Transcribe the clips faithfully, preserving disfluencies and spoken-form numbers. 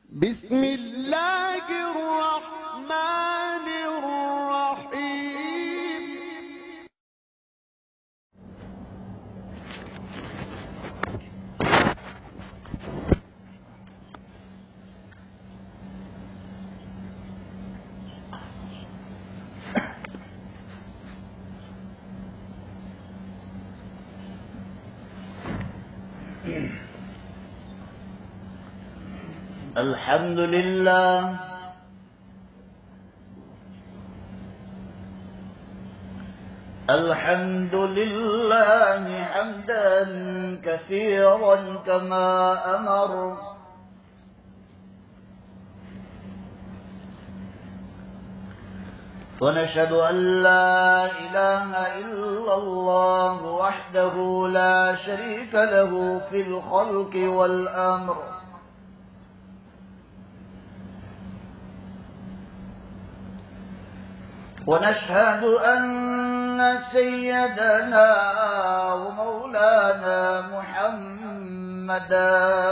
بسم الله الرحمن الرحيم. الحمد لله الحمد لله حمدا كثيرا كما أمر، ونشهد أن لا إله إلا الله وحده لا شريك له في الخلق والأمر، ونشهد أن سيدنا ومولانا محمدا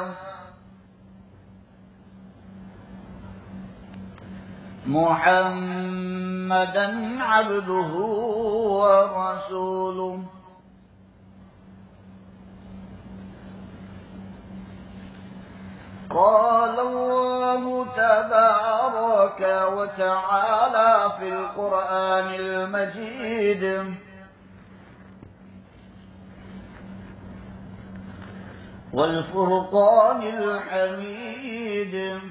محمدا عبده ورسوله، قال الله تبارك وتعالى في القرآن المجيد: والفرقان الحميد.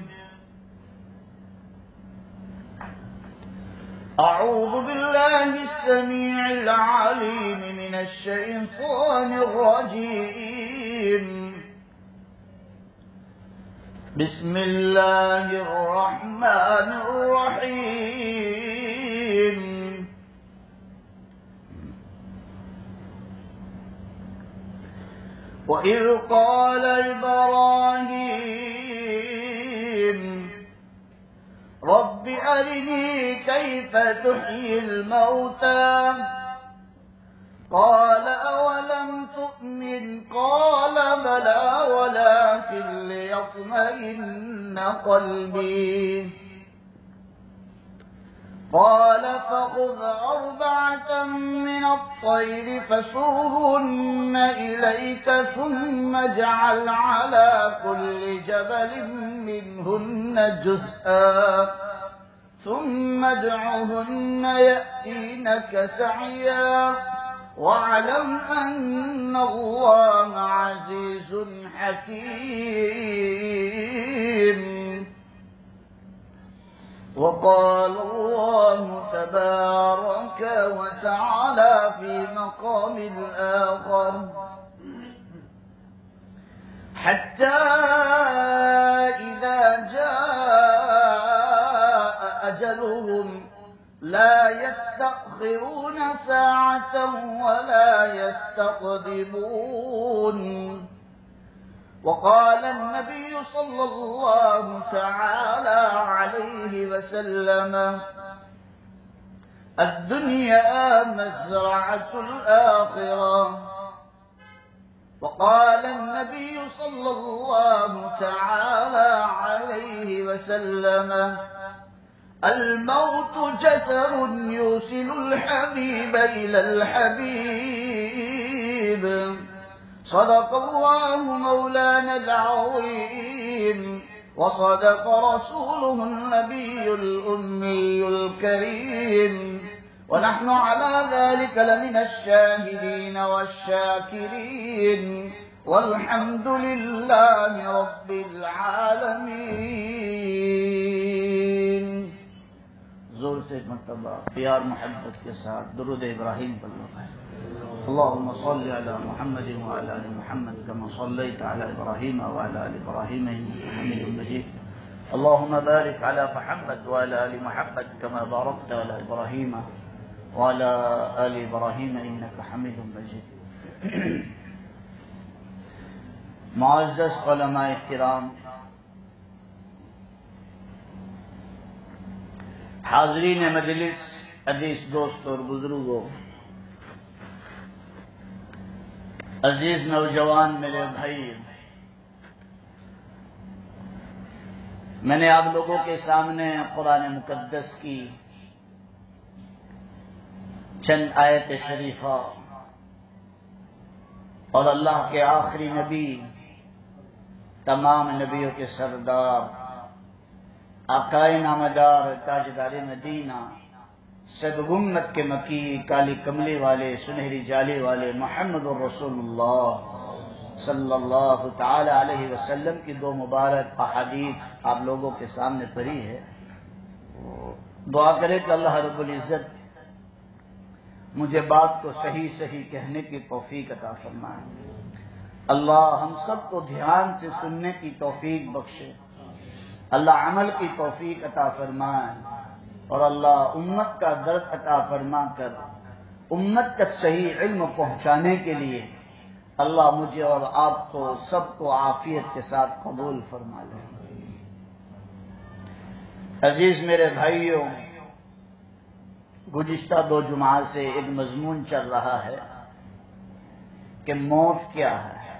أعوذ بالله السميع العليم من الشيطان الرجيم. بسم الله الرحمن الرحيم. وإذ قال إبراهيم رب أرني كيف تحيي الموتى قال أولم تؤمن قال بلى ولكن ليطمئن قلبي قال فخذ أربعة من الطير فصرهن إليك ثم اجعل على كل جبل منهن جزءا ثم ادعهن يأتينك سعيا واعلم أن الله عزيز حكيم. وقال الله تبارك وتعالى في مقام آخر: حتى إذا جاء أجلهم لا يستأخرون ساعة ولا يستقدمون. وقال النبي صلى الله تعالى عليه وسلم: الدنيا مزرعة الآخرة. وقال النبي صلى الله تعالى عليه وسلم: الموت جسر يوصل الحبيب إلى الحبيب. صدق الله مولانا العظيم وصدق رسوله النبي الأمي الكريم، ونحن على ذلك لمن الشاهدين والشاكرين، والحمد لله رب العالمين. زور سے ایک مرتبہ پیار محبت کے ساتھ درود ابراہیم پر لگائیں. اللهم صل على محمد وعلى ال محمد كما صليت على ابراهيم وعلى ال ابراهيم انك حميد مجيد. اللهم بارك على محمد وعلى ال محمد كما باركت على ابراهيم وعلى ال ابراهيم انك حميد مجيد. معزز علماء کرام، حاضرین مجلس، عزیز دوست اور بزرگوں، عزیز نوجوان میرے بھائی، میں نے آپ لوگوں کے سامنے قرآن مقدس کی چند آیت شریفہ اور اللہ کے آخری نبی، تمام نبیوں کے سردار، آقائے نامدار، تاجدار مدینہ، سدگمت کے مکی، کالی کملی والے، سنہری جالی والے محمد الرسول اللہ صلی اللہ تعالی علیہ وسلم کی دو مبارک احادیث آپ لوگوں کے سامنے پڑھی ہے۔ دعا کرے کہ اللہ رب العزت مجھے بات کو صحیح صحیح کہنے کی توفیق عطا فرمائے۔ اللہ ہم سب کو دھیان سے سننے کی توفیق بخشے، اللہ عمل کی توفیق عطا فرمائے، اور اللہ امت کا درد عطا فرما کر امت کا صحیح علم پہنچانے کے لیے اللہ مجھے اور آپ کو سب کو عافیت کے ساتھ قبول فرما لے۔ عزیز میرے بھائیوں، گزشتہ دو جمعہ سے ایک مضمون چل رہا ہے کہ موت کیا ہے،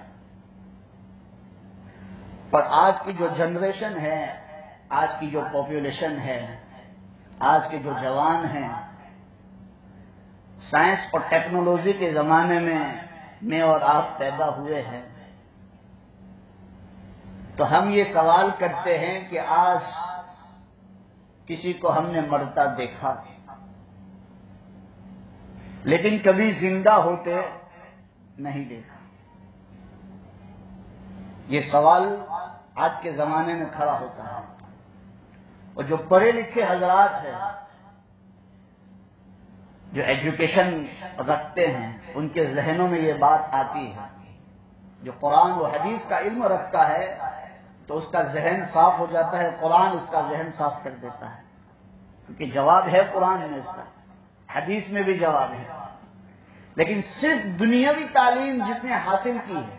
پر آج کی جو جنریشن ہے، آج کی جو پاپولیشن ہے، آج کے جو جوان ہیں، سائنس اور ٹیکنالوجی کے زمانے میں میں اور آپ پیدا ہوئے ہیں، تو ہم یہ سوال کرتے ہیں کہ آج کسی کو ہم نے مرتا دیکھا لیکن کبھی زندہ ہوتے نہیں دیکھا۔ یہ سوال آج کے زمانے میں کھڑا ہوتا ہے، اور جو پڑھے لکھے حضرات ہیں، جو ایجوکیشن رکھتے ہیں، ان کے ذہنوں میں یہ بات آتی ہے۔ جو قرآن و حدیث کا علم رکھتا ہے تو اس کا ذہن صاف ہو جاتا ہے، قرآن اس کا ذہن صاف کر دیتا ہے، کیونکہ جواب ہے قرآن میں، اس کا حدیث میں بھی جواب ہے۔ لیکن صرف دنیاوی تعلیم جس نے حاصل کی ہے،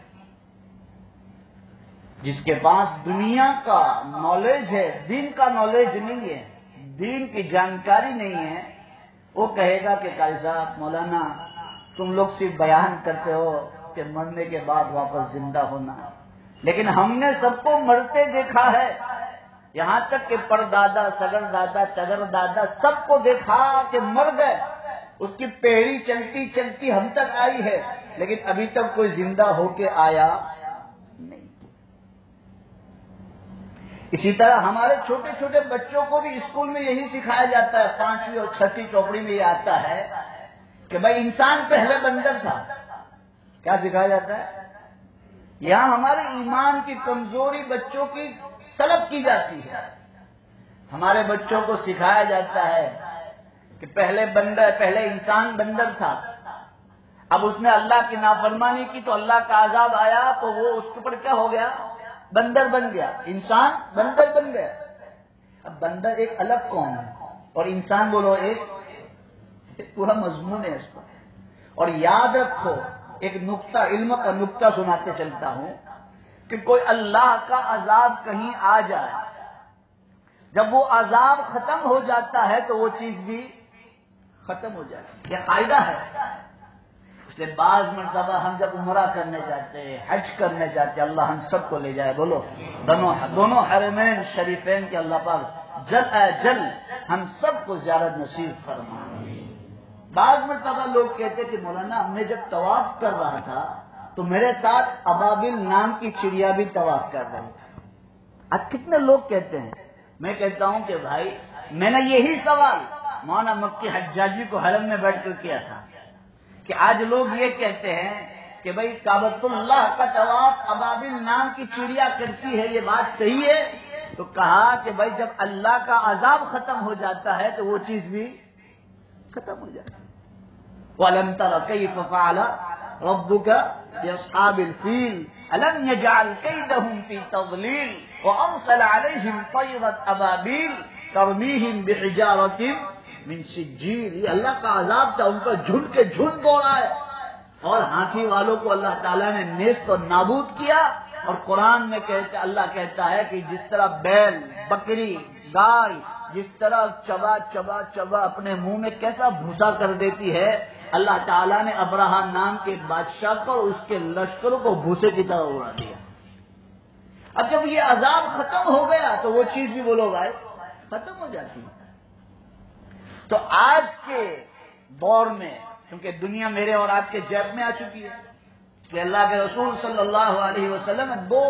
جس کے پاس دنیا کا نالج ہے، دین کا نالج نہیں ہے، دین کی جانکاری نہیں ہے، وہ کہے گا کہ قاری صاحب، مولانا، تم لوگ صرف بیان کرتے ہو کہ مرنے کے بعد واپس زندہ ہونا، لیکن ہم نے سب کو مرتے دیکھا ہے، یہاں تک کہ پردادا، سگر دادا، چگر دادا سب کو دیکھا کہ مر گئے، اس کی پیڑھی چلتی چلتی ہم تک آئی ہے، لیکن ابھی تک کوئی زندہ ہو کے آیا نہیں۔ اسی طرح ہمارے چھوٹے چھوٹے بچوں کو بھی اسکول میں یہی سکھایا جاتا ہے، پانچویں اور چھٹی چوپڑی میں یہ آتا ہے کہ بھائی انسان پہلے بندر تھا۔ کیا سکھایا جاتا ہے؟ یہاں ہمارے ایمان کی کمزوری بچوں کی سلب کی جاتی ہے۔ ہمارے بچوں کو سکھایا جاتا ہے کہ پہلے بندر پہلے انسان بندر تھا، اب اس نے اللہ کی نافرمانی کی تو اللہ کا عذاب آیا تو وہ اس کے اوپر کیا ہو گیا؟ بندر بن گیا، انسان بندر بن گیا۔ اب بندر ایک الگ قوم ہے اور انسان بولو ایک پورا مضمون ہے اس پر۔ اور یاد رکھو، ایک نقطہ علم کا نقطہ سناتے چلتا ہوں کہ کوئی اللہ کا عذاب کہیں آ جائے، جب وہ عذاب ختم ہو جاتا ہے تو وہ چیز بھی ختم ہو جاتی ہے۔ یہ قاعدہ ہے۔ اس لیے بعض مرتبہ ہم جب عمرہ کرنے جاتے ہیں، حج کرنے جاتے ہیں، اللہ ہم سب کو لے جائے، بولو دونوں دونوں حرمین شریفین کے اللہ پاک جل اے جل ہم سب کو زیارت نصیب فرمائے۔ بعض مرتبہ لوگ کہتے کہ مولانا، میں جب طواف کر رہا تھا تو میرے ساتھ ابابل نام کی چڑیا بھی طواف کر رہی تھی۔ آج کتنے لوگ کہتے ہیں؟ میں کہتا ہوں کہ بھائی، میں نے یہی سوال مولانا مکی حجاجی کو حرم میں بیٹھ کر کیا تھا کہ آج لوگ یہ کہتے ہیں کہ بھائی کعبۃ اللہ کا طواف ابابل نام کی چڑیا کرتی ہے، یہ بات صحیح ہے؟ تو کہا کہ بھائی جب اللہ کا عذاب ختم ہو جاتا ہے تو وہ چیز بھی ختم ہو جاتی ہے۔ وَأَلَمْ تَرَ كَيْفَ فَعَلَ رَبُّكَ بِأَصْحَابِ الْفِيلِ أَلَمْ يَجْعَلْ كَيْدَهُمْ فِي تَضْلِيلٍ وَأَرْسَلَ عَلَيْهِمْ طَيْرًا أَبَابِيلَ تَرْمِيهِمْ بِحِجَارَةٍ مِّن سِجِّيلٍ۔ یہ اللہ کا عذاب تھا، ان کا جھنڈ کے جھنڈ دوڑا ہے، اور ہاتھی والوں کو اللہ تعالیٰ نے نیست و نابود کیا۔ اور قرآن میں کہتے اللہ کہتا ہے کہ جس طرح بیل، بکری، گائے جس طرح چبا چبا چبا اپنے منہ میں کیسا بھوسا کر دیتی ہے، اللہ تعالیٰ نے ابراہ نام کے بادشاہ کو اور اس کے لشکروں کو بھوسے کی طرح اڑا دیا۔ اب جب یہ عذاب ختم ہو گیا تو وہ چیز بھی بولو بھائی ختم ہو جاتی ہے. تو آج کے دور میں کیونکہ دنیا میرے اور آپ کے جیب میں آ چکی ہے کہ اللہ کے رسول صلی اللہ علیہ وسلم دو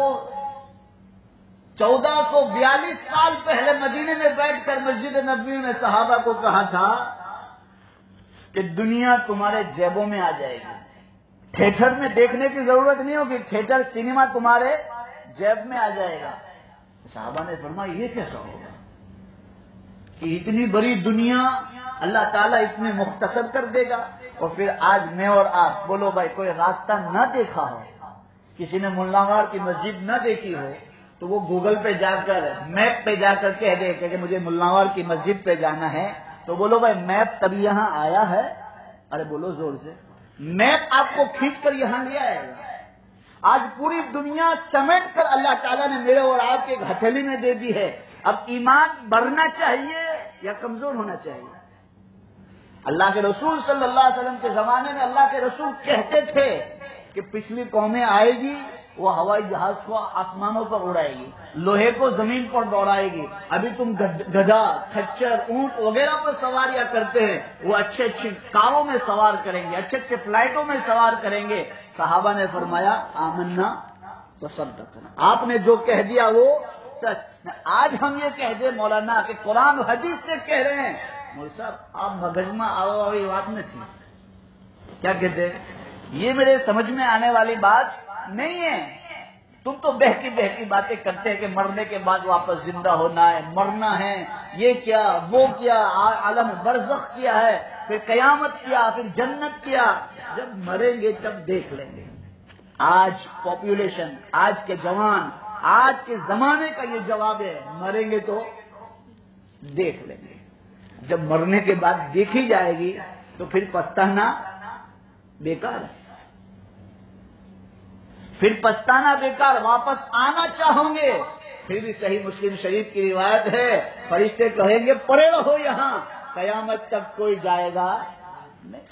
چودہ سو بیالیس سال پہلے مدینے میں بیٹھ کر مسجد نبوی میں صحابہ کو کہا تھا کہ دنیا تمہارے جیبوں میں آ جائے گی. تھیٹر میں دیکھنے کی ضرورت نہیں ہوگی, تھیٹر سینما تمہارے جیب میں آ جائے گا. صحابہ نے فرمایا یہ کیسا ہوگا کہ اتنی بڑی دنیا اللہ تعالیٰ اتنے مختصر کر دے گا. اور پھر آج میں اور آپ بولو بھائی کوئی راستہ نہ دیکھا ہو, کسی نے ملاغار کی مسجد نہ دیکھی ہو تو وہ گوگل پہ جا کر میپ پہ جا کر کہہ دے کہ مجھے ملاغار کی مسجد پہ جانا ہے, تو بولو بھائی میپ تبھی یہاں آیا ہے. ارے بولو زور سے, میپ آپ کو کھینچ کر یہاں لے آئے گا. آج پوری دنیا سمیٹ کر اللہ تعالیٰ نے میرے اور آپ کے ہتھیلی میں دے دی ہے. اب ایمان بڑھنا چاہیے یا کمزور ہونا چاہیے؟ اللہ کے رسول صلی اللہ علیہ وسلم کے زمانے میں اللہ کے رسول کہتے تھے کہ پچھلی قومیں آئے گی, وہ ہوائی جہاز کو آسمانوں پر اڑائے گی, لوہے کو زمین پر دوڑائے گی. ابھی تم گدھا, کھچر, اونٹ وغیرہ پر سواریاں کرتے ہیں, وہ اچھے اچھی کاروں میں سوار کریں گے, اچھے اچھے فلائٹوں میں سوار کریں گے. صحابہ نے فرمایا آمنا تو صدقنا, آپ نے جو کہہ دیا وہ سچ. آج ہم یہ کہہ دیں مولانا کہ قرآن و حدیث سے کہہ رہے ہیں, مول صاحب آپ مغزمہ آوائی بات میں تھی, کیا کہتے ہیں یہ میرے سمجھ میں آنے والی بات نہیں ہے. تم تو بہتی بہتی باتیں کرتے ہیں کہ مرنے کے بعد واپس زندہ ہونا ہے, مرنا ہے, یہ کیا وہ کیا, عالم برزخ کیا ہے, پھر قیامت کیا, پھر جنت کیا. جب مریں گے تب دیکھ لیں گے. آج پاپولیشن, آج کے جوان, آج کے زمانے کا یہ جواب ہے, مریں گے تو دیکھ لیں گے. جب مرنے کے بعد دیکھی جائے گی تو پھر پچھتانا بیکار ہے, پھر پچھتانا بیکار. واپس آنا چاہوں گے پھر بھی صحیح مسلم شریف کی روایت ہے, فرشتے کہیں گے پڑے رہو یہاں, قیامت تک کوئی جائے گا نہیں.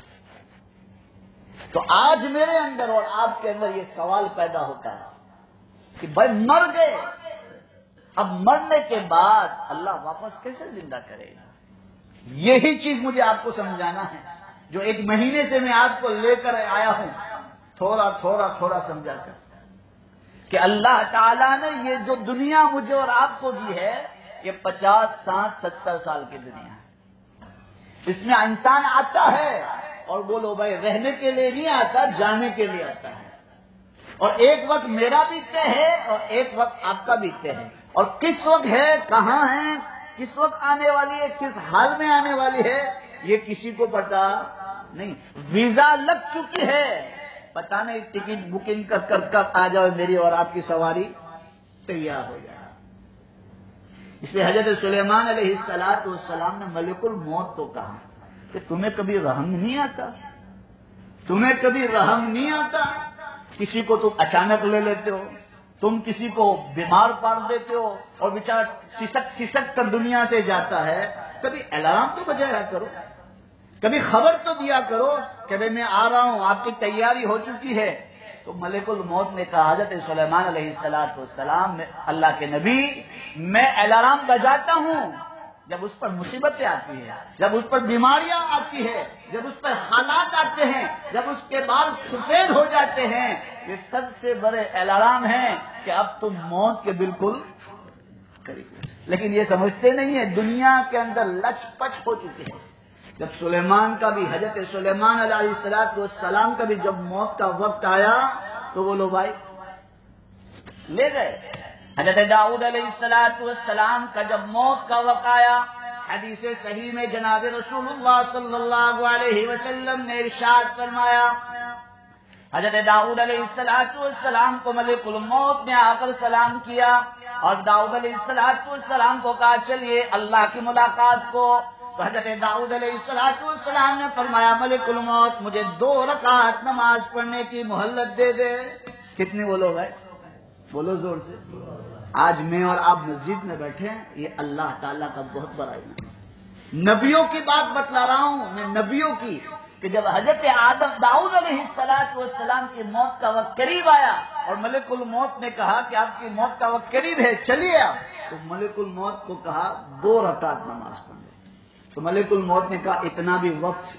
تو آج میرے اندر اور آپ کے اندر یہ سوال پیدا ہوتا ہے کہ بھائی مر گئے, اب مرنے کے بعد اللہ واپس کیسے زندہ کرے گا؟ یہی چیز مجھے آپ کو سمجھانا ہے, جو ایک مہینے سے میں آپ کو لے کر آیا ہوں, تھوڑا تھوڑا تھوڑا سمجھا کر, کہ اللہ تعالیٰ نے یہ جو دنیا مجھے اور آپ کو دی ہے یہ پچاس ساٹھ ستر سال کی دنیا ہے. اس میں انسان آتا ہے اور بولو بھائی رہنے کے لیے نہیں آتا, جانے کے لیے آتا ہے. اور ایک وقت میرا بھی طے ہے اور ایک وقت آپ کا بھی طے ہے, اور کس وقت ہے, کہاں ہے, کس وقت آنے والی ہے, کس حال میں آنے والی ہے, یہ کسی کو پتا نہیں. ویزا لگ چکی ہے, پتا نہیں ٹکٹ بکنگ کر کر کب آ جاؤ میری اور آپ کی سواری تیار ہو جائے. اس لیے حضرت سلیمان علیہ الصلوۃ والسلام نے ملک الموت کو کہا کہ تمہیں کبھی رحم نہیں آتا, تمہیں کبھی رحم نہیں آتا. کسی کو تم اچانک لے لیتے ہو, تم کسی کو بیمار پاڑ دیتے ہو اور بیچارہ سسک سسک کر دنیا سے جاتا ہے. کبھی الارم تو بجایا کرو, کبھی خبر تو دیا کرو کہ بھائی میں آ رہا ہوں, آپ کی تیاری ہو چکی ہے. تو ملک الموت نے کہا حضرت سلیمان علیہ الصلوۃ والسلام نے, اللہ کے نبی میں الارم بجاتا ہوں جب اس پر مصیبتیں آتی ہیں, جب اس پر بیماریاں آتی ہیں, جب اس پر حالات آتے ہیں, جب اس کے بال سفید ہو جاتے ہیں. یہ سب سے بڑے الارم ہیں کہ اب تم موت کے بالکل قریب. لیکن یہ سمجھتے نہیں ہیں, دنیا کے اندر لچ پچ ہو چکے ہیں. جب سلیمان کا بھی, حضرت سلیمان علیہ الصلوۃ والسلام کا بھی جب موت کا وقت آیا تو وہ لو بھائی لے گئے. حضرت داؤد علیہ الصلوۃ والسلام کا جب موت کا وقت آیا, حدیث صحیح میں جناب رسول اللہ صلی اللہ علیہ وسلم نے ارشاد فرمایا, حضرت داؤد علیہ الصلوۃ والسلام کو ملک الموت نے آ کر سلام کیا اور داؤد علیہ الصلوۃ والسلام کو کہا چلیے اللہ کی ملاقات کو. تو حضرت داؤد علیہ الصلوۃ والسلام نے فرمایا ملک الموت مجھے دو رکعت نماز پڑھنے کی مہلت دے دے. کتنی بولو بھائی, بولو زور سے. آج میں اور آپ مسجد میں بیٹھے ہیں, یہ اللہ تعالیٰ کا بہت بڑا انعام ہے. نبیوں کی بات بتلا رہا ہوں میں, نبیوں کی. کہ جب حضرت آدم داؤد علیہ الصلوۃ والسلام کی موت کا وقت قریب آیا اور ملک الموت نے کہا کہ آپ کی موت کا وقت قریب ہے چلیے آپ، تو ملک الموت کو کہا دو رکعت نماز پڑھیں، تو ملک الموت نے کہا اتنا بھی وقت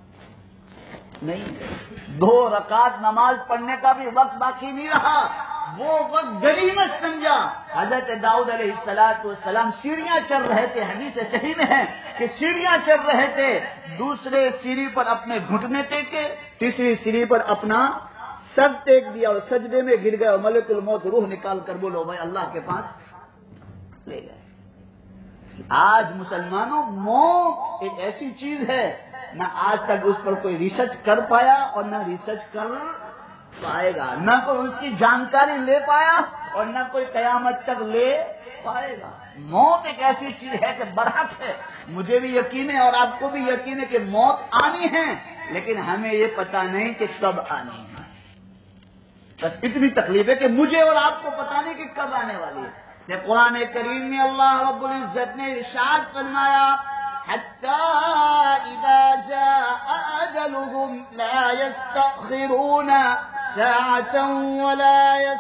نہیں، دو رکعت نماز پڑھنے کا بھی وقت باقی نہیں رہا، وہ وقت غنیمت سمجھا۔ حضرت داؤد علیہ الصلوۃ والسلام سیڑھیاں چل رہے تھے، حدیث صحیح میں ہے کہ سیڑھیاں چل رہے تھے، دوسرے سیڑھی پر اپنے گھٹنے ٹیکے، تیسری سیڑھی پر اپنا سر ٹیک دیا اور سجدے میں گر گئے اور ملک الموت روح نکال کر بولو بھائی اللہ کے پاس لے گئے۔ آج مسلمانوں موت ایک ایسی چیز ہے نہ آج تک اس پر کوئی ریسرچ کر پایا اور نہ ریسرچ کر پائے گا، نہ کوئی اس کی جانکاری لے پایا اور نہ کوئی قیامت تک لے پائے گا۔ موت ایک ایسی چیز ہے کہ برحق ہے، مجھے بھی یقین ہے اور آپ کو بھی یقین ہے کہ موت آنی ہے، لیکن ہمیں یہ پتا نہیں کہ کب آنی ہے۔ بس اتنی تکلیف ہے کہ مجھے اور آپ کو پتا نہیں کہ کب آنے والی ہے۔ کہ قرآن کریم میں اللہ رب العزت نے ارشاد فرمایا حتى إذا جاء أجلهم لا يستأخرون ساعة ولا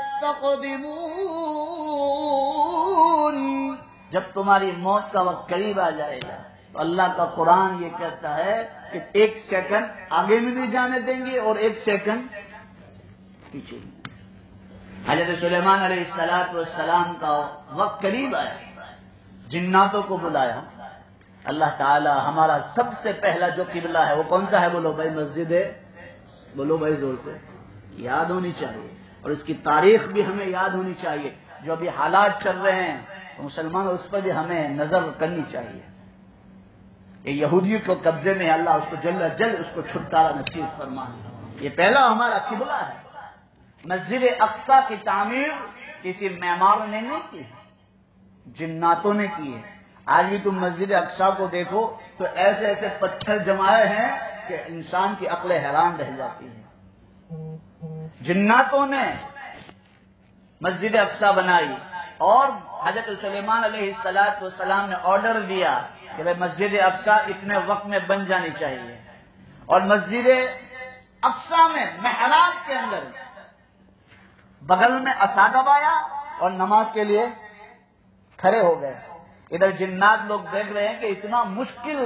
يستقدمون، جب تمہاری موت کا وقت قریب آ جائے گا تو اللہ کا قرآن یہ کہتا ہے کہ ایک سیکنڈ آگے میں نہیں جانے دیں گے اور ایک سیکنڈ پیچھے میں۔ حضرت سلیمان علیہ الصلوۃ والسلام کا وقت قریب آیا، جناتوں کو بلایا۔ اللہ تعالی ہمارا سب سے پہلا جو قبلہ ہے وہ کون سا ہے؟ بولو بھائی مسجد ہے، بولو بھائی زور سے، یاد ہونی چاہیے اور اس کی تاریخ بھی ہمیں یاد ہونی چاہیے۔ جو ابھی حالات چل رہے ہیں تو مسلمان اس پر بھی ہمیں نظر کرنی چاہیے کہ یہودیوں کو قبضے میں اللہ اس کو جلد جلد اس کو چھٹکارا نصیب فرمائے۔ یہ پہلا ہمارا قبلہ ہے۔ مسجد اقصی کی تعمیر کسی معمار نے نہیں کی، جناتوں نے کی ہے۔ آج بھی تم مسجد اقصی کو دیکھو تو ایسے ایسے پتھر جمائے ہیں کہ انسان کی عقل حیران رہ جاتی ہے۔ جناتوں نے مسجد اقصی بنائی اور حضرت سلیمان علیہ الصلوۃ والسلام نے آرڈر دیا کہ بھائی مسجد اقصی اتنے وقت میں بن جانی چاہیے، اور مسجد اقصی میں محراب کے اندر بغل میں عصا دبایا اور نماز کے لیے کھڑے ہو گئے۔ ادھر جنات لوگ دیکھ رہے ہیں کہ اتنا مشکل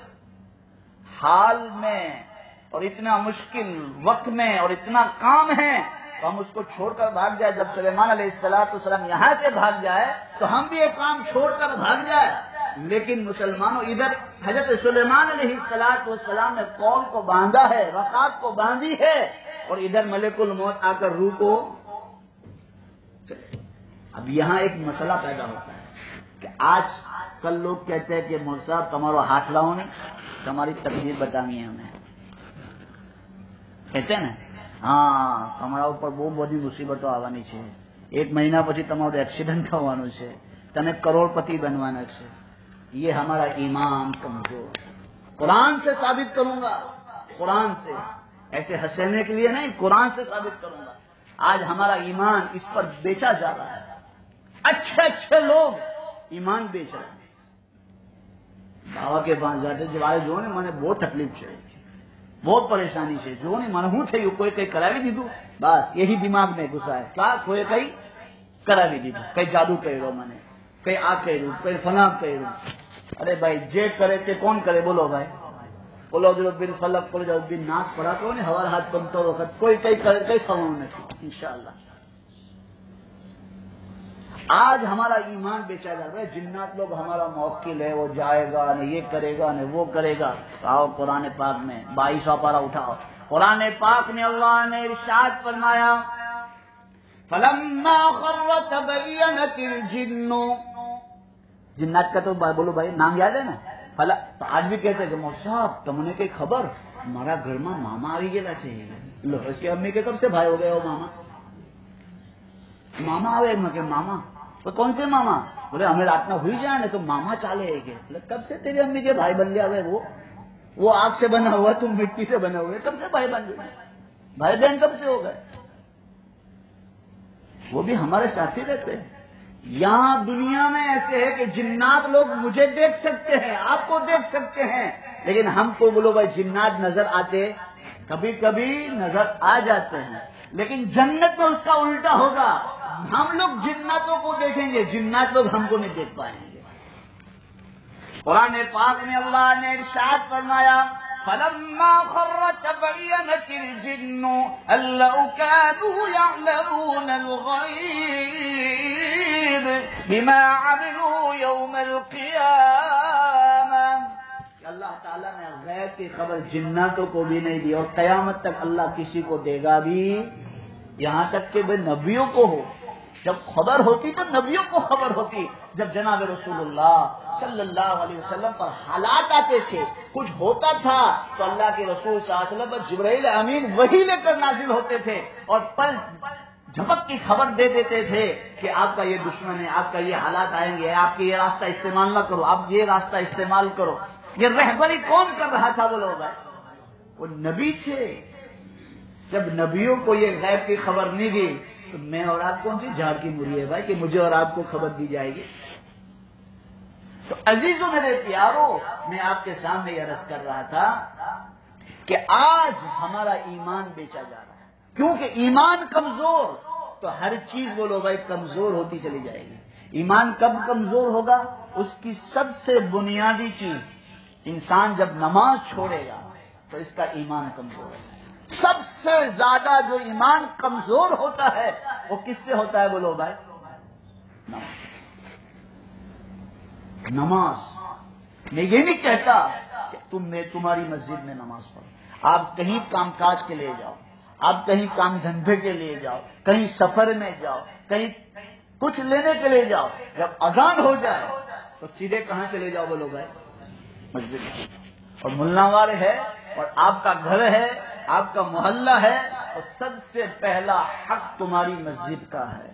حال میں اور اتنا مشکل وقت میں اور اتنا کام ہے تو ہم اس کو چھوڑ کر بھاگ جائے۔ جب سلیمان علیہ الصلوۃ والسلام یہاں سے بھاگ جائے تو ہم بھی ایک کام چھوڑ کر بھاگ جائے، لیکن مسلمانوں ادھر حضرت سلیمان علیہ الصلوۃ والسلام نے قول کو باندھا ہے، رکعت کو باندھی ہے، اور ادھر ملک الموت آ کر روح کو چلے۔ اب یہاں ایک مسئلہ پیدا ہوتا ہے کہ آج کل لوگ کہتے ہیں کہ مول صاحب تمہارا ہاتھ لاؤ نہیں، تمہاری تقدیر بتانی ہے ہمیں، کہتے ہیں نا ہاں તમારા ઉપર બહુ બધી મુસીબતો આવવાની છે, એક મહિના પછી તમારું એક્સિડન્ટ થવાનું છે, તમે કરોડપતિ બનવાના છે। یہ ہمارا ایمان کمزور ہے۔ قرآن سے ثابت کروں گا، قرآن سے، ایسے ہنسنے کے لیے نہیں، قرآن سے ثابت کروں گا۔ آج ہمارا ایمان اس پر بیچا جا رہا ہے، اچھے اچھے لوگ ایمان بیچ رہے ہیں۔ બાવા કે પાસ જાતે જવાય જો ને મને બહુ તકલીફ છે, બહુ પરેશાની છે, જો ને મને શું થયું, કોઈ કઈ કરાવી દીધું, બસ यही દિમાગ में ઘુસા है। क्या કોઈ કઈ કરાવી દીધું, કઈ જાદુ કર્યો મને, કઈ આ કર્યું, કઈ ફલાં કર્યું। અરે ભાઈ જે કરે તે કોણ કરે બોલો ભાઈ? બોલો જો બિન ફલક પર જાવ બિન નાશ પડા તો ને હવાર હાથ બનતો વખત કોઈ કઈ કઈ થવાનું નથી इंशाअल्लाह। آج ہمارا ایمان بیچا جا رہا ہے، جنات لوگ ہمارا موکل ہے، وہ جائے گا نہ یہ کرے گا نہ وہ کرے گا۔ آؤ قرآن پاک میں بائیسواں پارہ اٹھاؤ، قرآن پاک میں اللہ نے ارشاد فرمایا فَلَمَّا خَرَّ تَبَيَّنَتِ الْجِنُّ، جنات کا تو بولو بھائی نام یاد ہے نا؟ فلا تو آج بھی کہتے ہیں کہ مول صاحب تم نے کئی خبر ہمارا گھر میں ماما آ گیا છે، લો اس کی امی کے کب سے بھائی ہو گئے ہو ماما؟ ماما آئے میں کہ ماما تو کون سے ماما؟ بولے ہمیں رات میں ہوئی جائے نا تو ماما چالے ہے کہ کب سے تیری امی کے بھائی بن گیا ہوئے؟ وہ وہ آگ سے بنا ہوا تم مٹی سے بنا ہوئے، کب سے بھائی بن گئے؟ بھائی بہن کب سے ہو گئے؟ وہ بھی ہمارے ساتھی رہتے ہیں۔ یہاں دنیا میں ایسے ہے کہ جنات لوگ مجھے دیکھ سکتے ہیں، آپ کو دیکھ سکتے ہیں، لیکن ہم کو بولو بھائی جنات نظر آتے، کبھی کبھی نظر آ جاتے ہیں، لیکن جنت میں اس کا الٹا ہوگا، ہم لوگ جناتوں کو دیکھیں گے، جنات لوگ ہم کو نہیں دیکھ پائیں گے۔ قرآن پاک میں اللہ نے ارشاد فرمایا فَلَمَّا خَرَّ تَبَيَّنَتِ الْجِنُّ أَن لَّوْ كَانُوا يَعْلَمُونَ الْغَيْبَ بِمَا عَمِلُوا يَوْمَ الْقِيَامَةِ۔ اللہ تعالیٰ نے غیب کی خبر جناتوں کو بھی نہیں دی، اور قیامت تک اللہ کسی کو دے گا بھی، یہاں تک کہ بھئی نبیوں کو ہو، جب خبر ہوتی تو نبیوں کو خبر ہوتی۔ جب جناب رسول اللہ صلی اللہ علیہ وسلم پر حالات آتے تھے، کچھ ہوتا تھا تو اللہ کے رسول صلی اللہ علیہ وسلم پر جبرائیل امین وحی لے کر نازل ہوتے تھے اور پل جھپک کی خبر دے دیتے تھے کہ آپ کا یہ دشمن ہے، آپ کا یہ حالات آئیں گے، آپ کے یہ راستہ استعمال نہ کرو، آپ یہ راستہ استعمال کرو۔ یہ رہبری کون کر رہا تھا؟ وہ لوگ وہ نبی تھے۔ جب نبیوں کو یہ غیب کی خبر نہیں دی تو میں اور آپ کون سی جھاڑ کی مری ہے بھائی کہ مجھے اور آپ کو خبر دی جائے گی؟ تو عزیزوں میرے پیاروں، میں آپ کے سامنے یہ عرض کر رہا تھا کہ آج ہمارا ایمان بیچا جا رہا ہے، کیونکہ ایمان کمزور تو ہر چیز بولو بھائی کمزور ہوتی چلی جائے گی۔ ایمان کب کمزور ہوگا؟ اس کی سب سے بنیادی چیز، انسان جب نماز چھوڑے گا تو اس کا ایمان کمزور ہے۔ سب سے زیادہ جو ایمان کمزور ہوتا ہے وہ کس سے ہوتا ہے بولو بھائی؟ نماز۔ نماز میں یہ نہیں کہتا کہ تم میں تمہاری مسجد میں نماز پڑھو، آپ کہیں کام کاج کے لیے جاؤ، آپ کہیں کام دھندے کے لیے جاؤ، کہیں سفر میں جاؤ، کہیں کچھ لینے کے لیے جاؤ، جب اذان ہو جائے تو سیدھے کہاں چلے جاؤ بولو بھائی؟ مسجد میں۔ اور ملناوار ہے اور آپ کا گھر ہے، آپ کا محلہ ہے، اور سب سے پہلا حق تمہاری مسجد کا ہے۔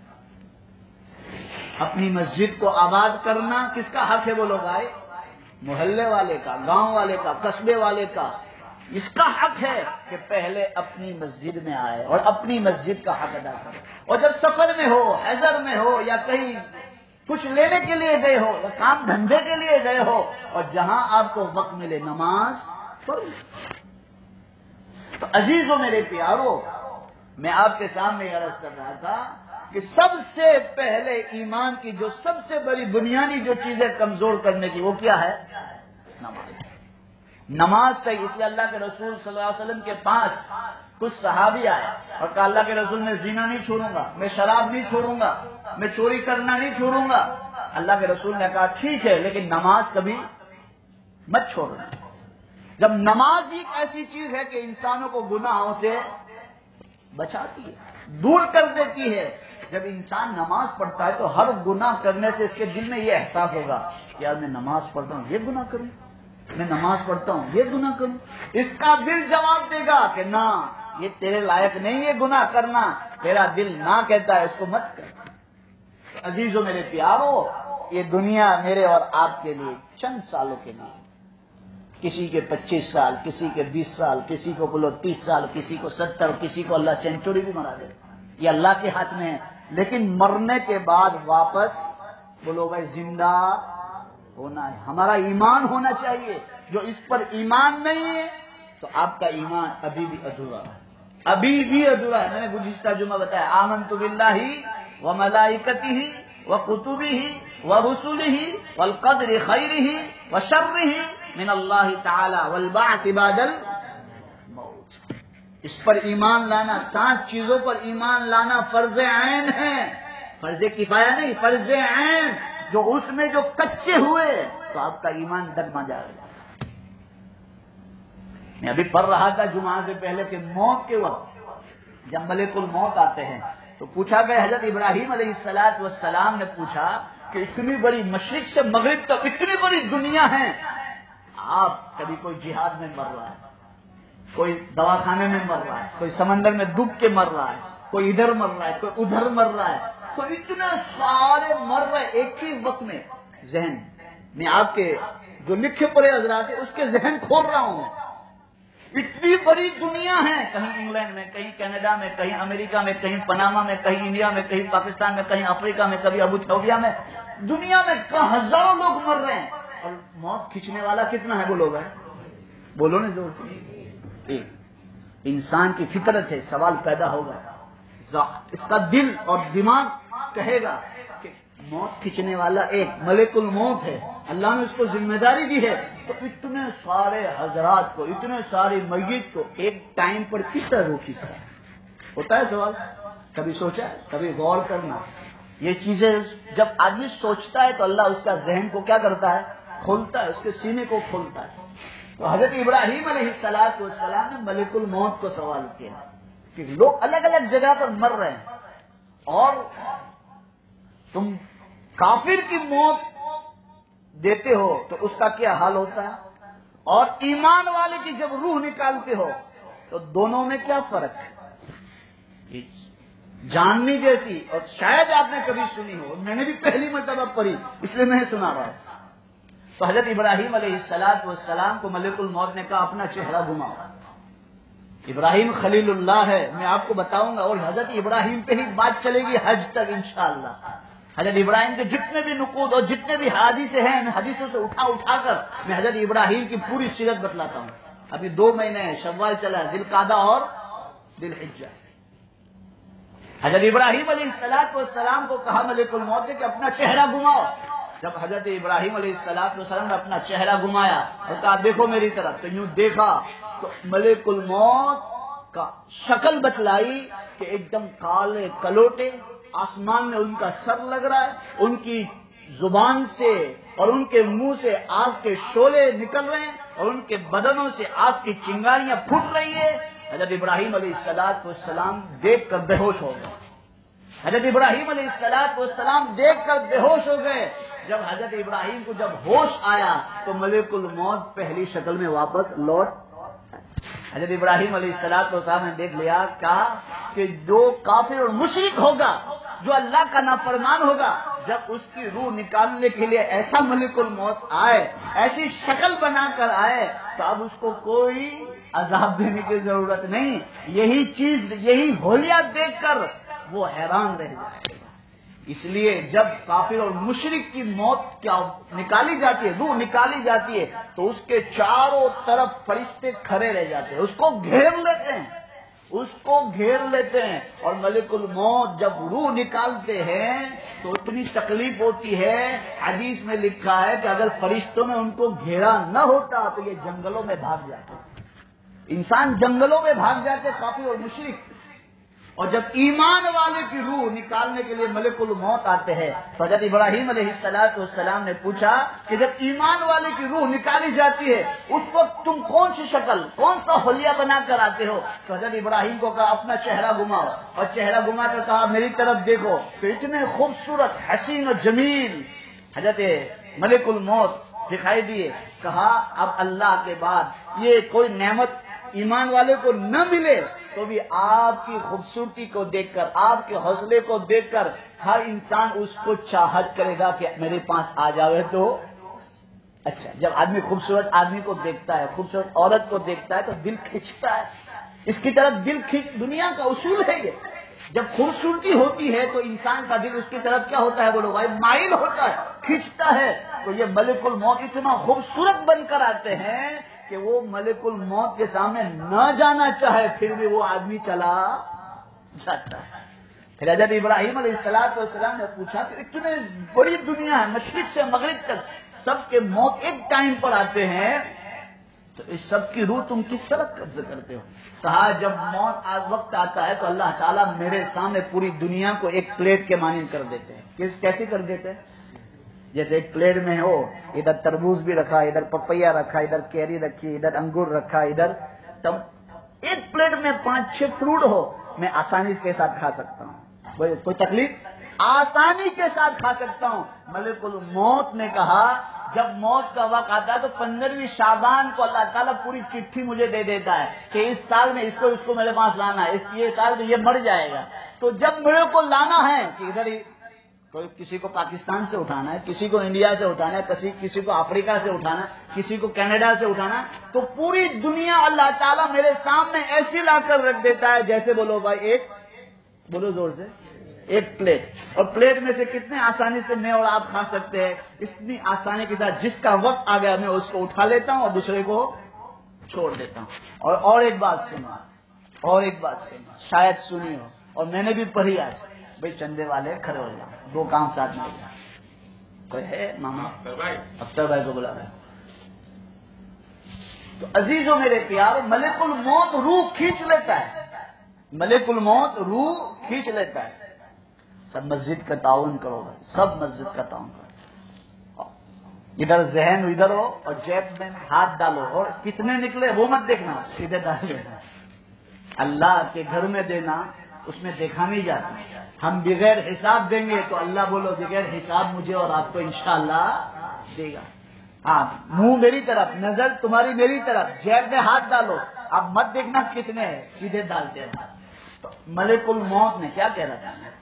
اپنی مسجد کو آباد کرنا کس کا حق ہے بولو بھائی؟ محلے والے کا، گاؤں والے کا، قصبے والے کا۔ اس کا حق ہے کہ پہلے اپنی مسجد میں آئے اور اپنی مسجد کا حق ادا کرے۔ اور جب سفر میں ہو، حضر میں ہو، یا کہیں کچھ لینے کے لیے گئے ہو یا کام دھندے کے لیے گئے ہو، اور جہاں آپ کو وقت ملے نماز پڑھو۔ تو عزیزوں میرے پیاروں، میں آپ کے سامنے عرض کر رہا تھا کہ سب سے پہلے ایمان کی جو سب سے بڑی بنیادی جو چیزیں کمزور کرنے کی وہ کیا ہے؟ نماز۔ نماز صحیح، اس لیے اللہ کے رسول صلی اللہ علیہ وسلم کے پاس کچھ صحابی آئے اور کہا اللہ کے رسول میں زنا نہیں چھوڑوں گا، میں شراب نہیں چھوڑوں گا، میں چوری کرنا نہیں چھوڑوں گا۔ اللہ کے رسول نے کہا ٹھیک ہے، لیکن نماز کبھی مت چھوڑنا۔ جب نماز ایک ایسی چیز ہے کہ انسانوں کو گناہوں سے بچاتی ہے، دور کر دیتی ہے۔ جب انسان نماز پڑھتا ہے تو ہر گناہ کرنے سے اس کے دل میں یہ احساس ہوگا یار میں نماز پڑھتا ہوں یہ گناہ کروں، میں نماز پڑھتا ہوں یہ گناہ کروں۔ اس کا دل جواب دے گا کہ نہ، یہ تیرے لائق نہیں ہے گناہ کرنا، تیرا دل نہ کہتا ہے اس کو مت کر۔ عزیزوں میرے پیاروں، یہ دنیا میرے اور آپ کے لیے چند سالوں کے لیے، کسی کے پچیس سال، کسی کے بیس سال، کسی کو بولو تیس سال، کسی کو ستر، کسی کو اللہ سینچری بھی مرا دے، یہ اللہ کے ہاتھ میں ہے۔ لیکن مرنے کے بعد واپس بولو بھائی زندہ ہونا ہے، ہمارا ایمان ہونا چاہیے۔ جو اس پر ایمان نہیں ہے تو آپ کا ایمان ابھی بھی ادھورا ہے، ابھی بھی ادھورا ہے۔ میں نے گزشتہ جمعہ بتایا آمنت باللہ وملائکتہ وکتبہ ورسلہ والقدر خیرہ وشرہ من اللہ تعالی والبعث بعد الموت۔ اس پر ایمان لانا، سات چیزوں پر ایمان لانا فرض عین ہے، فرض کفایہ نہیں، فرض عین۔ جو اس میں جو کچے ہوئے تو آپ کا ایمان ڈگمگا جائے گا۔ میں ابھی پڑھ رہا تھا جمعہ سے پہلے کہ موت کے وقت جب ملک الموت آتے ہیں تو پوچھا گیا، حضرت ابراہیم علیہ الصلوۃ والسلام نے پوچھا کہ اتنی بڑی مشرق سے مغرب تک اتنی بڑی دنیا ہے، آپ کبھی کوئی جہاد میں مر رہا ہے، کوئی دواخانے میں مر رہا ہے، کوئی سمندر میں ڈوب کے مر رہا ہے، کوئی ادھر مر رہا ہے، کوئی ادھر مر رہا ہے، تو اتنے سارے مر رہے ایک ہی وقت میں۔ ذہن میں آپ کے جو لکھے پڑے حضرات ہیں اس کے ذہن کھول رہا ہوں میں، اتنی بڑی دنیا ہے، کہیں انگلینڈ میں، کہیں کینیڈا میں، کہیں امریکہ میں، کہیں پناما میں، کہیں انڈیا میں، کہیں پاکستان میں، کہیں افریقہ میں، کبھی ابو دھبی میں، دنیا میں ہزاروں لوگ مر رہے ہیں، اور موت کھینچنے والا کتنا ہے بولو بھائی؟ بولو نا زور سے. ایک انسان کی فطرت ہے، سوال پیدا ہوگا، اس کا دل اور دماغ کہے گا کہ موت کھینچنے والا ایک ملک الموت ہے، اللہ نے اس کو ذمہ داری دی ہے، تو اتنے سارے حضرات کو، اتنے ساری میت کو ایک ٹائم پر کس طرح روک سکتا ہے؟ ہوتا ہے سوال. کبھی سوچا، کبھی غور کرنا. یہ چیزیں جب آدمی سوچتا ہے تو اللہ اس کا ذہن کو کیا کرتا ہے؟ کھولتا ہے، اس کے سینے کو کھولتا ہے. تو حضرت ابراہیم علیہ السلام والسلام نے ملک الموت کو سوال کیا کہ لوگ الگ الگ جگہ پر مر رہے ہیں اور تم کافر کی موت دیتے ہو تو اس کا کیا حال ہوتا ہے، اور ایمان والے کی جب روح نکالتے ہو تو دونوں میں کیا فرق ہے؟ جاننی جیسی، اور شاید آپ نے کبھی سنی ہو، میں نے بھی پہلی مرتبہ پڑھی اس لیے میں سنا رہا ہوں. تو حضرت ابراہیم علیہ السلام والسلام کو ملک الموت نے کہا اپنا چہرہ گھماؤ. ابراہیم خلیل اللہ ہے، میں آپ کو بتاؤں گا، اور حضرت ابراہیم پہ ہی بات چلے گی حج تک انشاءاللہ. حضرت ابراہیم کے جتنے بھی نقود اور جتنے بھی حدیثیں ہیں، ان حدیثوں سے اٹھا اٹھا کر میں حضرت ابراہیم کی پوری سیرت بتلاتا ہوں. ابھی دو مہینے ہیں، شوال چلا ہے، ذی القعدہ اور ذی الحجہ. حضرت ابراہیم علیہ السلام والسلام کو کہا ملک الموت نے کہ اپنا چہرہ گھماؤ. جب حضرت ابراہیم علیہ السلام والسلام نے اپنا چہرہ گھمایا اور کہا دیکھو میری طرف، تو یوں دیکھا تو ملک الموت کا شکل بتلائی کہ ایک دم کالے کلوٹے، آسمان میں ان کا سر لگ رہا ہے، ان کی زبان سے اور ان کے منہ سے آگ کے شعلے نکل رہے ہیں اور ان کے بدنوں سے آگ کی چنگاریاں پھوٹ رہی ہے. حضرت ابراہیم علیہ السلام والسلام دیکھ کر بے ہوش ہو گئے. حضرت ابراہیم علیہ السلام والسلام دیکھ کر بے ہوش ہو گئے. جب حضرت ابراہیم کو جب ہوش آیا تو ملک الموت پہلی شکل میں واپس لوٹ. حضرت ابراہیم علیہ السلام والسلام نے دیکھ لیا کہا کہ جو کافر اور مشرک ہوگا، جو اللہ کا نافرمان ہوگا، جب اس کی روح نکالنے کے لیے ایسا ملک الموت آئے، ایسی شکل بنا کر آئے، تو اب اس کو کوئی عذاب دینے کی ضرورت نہیں. یہی چیز، یہی ہولیات دیکھ کر وہ حیران رہ جائے گا. اس لیے جب کافر اور مشرک کی موت کیا نکالی جاتی ہے، روح نکالی جاتی ہے، تو اس کے چاروں طرف فرشتے کھڑے رہ جاتے ہیں، اس کو گھیر لیتے ہیں، اس کو گھیر لیتے ہیں. اور ملک الموت جب روح نکالتے ہیں تو اتنی تکلیف ہوتی ہے، حدیث میں لکھا ہے کہ اگر فرشتوں میں ان کو گھیرا نہ ہوتا تو یہ جنگلوں میں بھاگ جاتے. انسان جنگلوں میں بھاگ جاتے کافر اور مشرک. اور جب ایمان والے کی روح نکالنے کے لیے ملک الموت آتے ہیں تو حضرت ابراہیم علیہ السلام والسلام نے پوچھا کہ جب ایمان والے کی روح نکالی جاتی ہے اس وقت تم کون سی شکل، کون سا حلیہ بنا کر آتے ہو؟ تو حضرت ابراہیم کو کہا اپنا چہرہ گھماؤ، اور چہرہ گھما کر کہا میری طرف دیکھو. تو اتنے خوبصورت، حسین و جمیل حضرت ملک الموت دکھائی دیے. کہا اب اللہ کے بعد یہ کوئی نعمت ایمان والے کو نہ ملے تو بھی آپ کی خوبصورتی کو دیکھ کر، آپ کے حوصلے کو دیکھ کر ہر انسان اس کو چاہت کرے گا کہ میرے پاس آ جاوے. تو اچھا، جب آدمی خوبصورت آدمی کو دیکھتا ہے، خوبصورت عورت کو دیکھتا ہے تو دل کھینچتا ہے، اس کی طرف دل کھینچ، دنیا کا اصول ہے یہ. جب خوبصورتی ہوتی ہے تو انسان کا دل اس کی طرف کیا ہوتا ہے؟ بولو بھائی، مائل ہوتا ہے، کھینچتا ہے. تو یہ ملک الموت اتنا خوبصورت بن کر آتے ہیں کہ وہ ملک الموت کے سامنے نہ جانا چاہے پھر بھی وہ آدمی چلا جاتا ہے. پھر حضرت ابراہیم علیہ السلام والسلام نے پوچھا کہ اتنے بڑی دنیا ہے، مشرق سے مغرب تک سب کے موت ایک ٹائم پر آتے ہیں، تو اس سب کی روح تم کس طرح قبض کرتے ہو؟ کہا جب موت آج وقت آتا ہے تو اللہ تعالیٰ میرے سامنے پوری دنیا کو ایک پلیٹ کے مانند کر دیتے ہیں. کس کیسے کر دیتے ہیں؟ جیسے ایک پلیٹ میں ہو، ادھر تربوز بھی رکھا، ادھر پپیا رکھا، ادھر کیری رکھی، ادھر انگور رکھا، ادھر تب ایک پلیٹ میں پانچ چھ فروٹ ہو، میں آسانی کے ساتھ کھا سکتا ہوں، کوئی تکلیف، آسانی کے ساتھ کھا سکتا ہوں. ملک الموت نے کہا جب موت کا وقت آتا ہے تو پندرہویں شعبان کو اللہ تعالیٰ پوری چٹھی مجھے دے دیتا ہے کہ اس سال میں اس کو اس کو میرے پاس لانا ہے، اس یہ سال میں یہ مر جائے گا. تو جب میرے کو لانا ہے کہ ادھر ہی کوئی کسی کو پاکستان سے اٹھانا ہے، کسی کو انڈیا سے اٹھانا ہے، کسی کسی کو افریقہ سے اٹھانا ہے، کسی کو کینیڈا سے اٹھانا ہے، تو پوری دنیا اللہ تعالیٰ میرے سامنے ایسی لا کر رکھ دیتا ہے جیسے بولو بھائی ایک، بولو زور سے، ایک پلیٹ. اور پلیٹ میں سے کتنے آسانی سے میں اور آپ کھا سکتے ہیں؟ اتنی آسانی کے ساتھ جس کا وقت آ گیا میں اس کو اٹھا لیتا ہوں اور دوسرے کو چھوڑ دیتا ہوں. اور اور ایک بات سنو اور ایک بات سنو شاید سنی ہو اور میں نے بھی پڑھی آج. بھائی چندے والے کھڑے ہو جاؤ, دو کام ساتھ میں جاؤ. کوئی ہے ماما اختر بھائی کو بلا رہے. تو عزیزوں میرے پیار, ملک الموت روح کھینچ لیتا ہے, ملک الموت روح کھینچ لیتا ہے. سب مسجد کا تعاون کرو بھائی, سب مسجد کا تعاون کرو. ادھر ذہن ادھر ہو اور جیب میں ہاتھ ڈالو, اور کتنے نکلے وہ مت دیکھنا, سیدھے ڈال دینا. اللہ کے گھر میں دینا اس میں دیکھا نہیں جاتا. ہم بغیر حساب دیں گے تو اللہ بولو بغیر حساب مجھے اور آپ کو انشاءاللہ دے گا. ہاں منہ میری طرف, نظر تمہاری میری طرف, جیب میں ہاتھ ڈالو. اب مت دیکھنا کتنے ہیں, سیدھے ڈالتے ہیں. تو ملک الموت نے کیا کہہ رہا تھا,